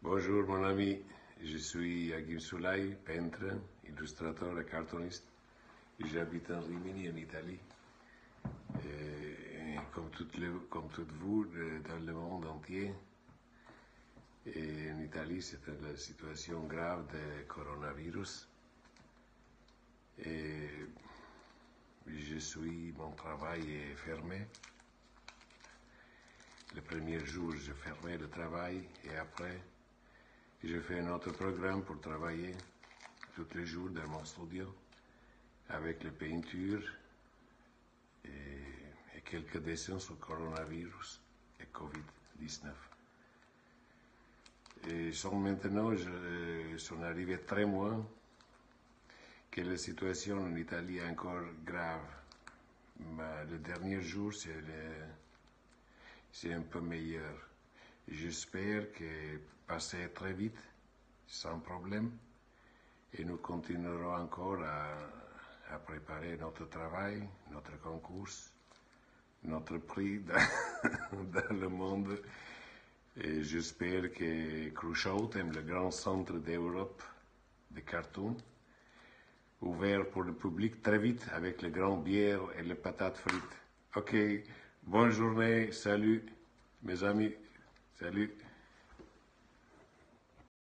Bonjour mon ami, je suis Agim Soulay, peintre, illustrateur et cartooniste. J'habite en Rimini en Italie. Et comme toutes vous, dans le monde entier. Et en Italie, c'est la situation grave du coronavirus. Et mon travail est fermé. Le premier jour, je fermais le travail et après, je fais un autre programme pour travailler tous les jours dans mon studio avec les peintures et quelques dessins sur le coronavirus et Covid-19. Et maintenant, sont arrivés très loin que la situation en Italie est encore grave. Mais le dernier jour, c'est un peu meilleur. J'espère que passer très vite, sans problème, et nous continuerons encore à préparer notre travail, notre concours, notre prix dans le monde. Et j'espère que Cruciaut, le grand centre d'Europe de cartoon, ouvert pour le public très vite avec les grandes bières et les patates frites. Ok, bonne journée, salut mes amis, salut.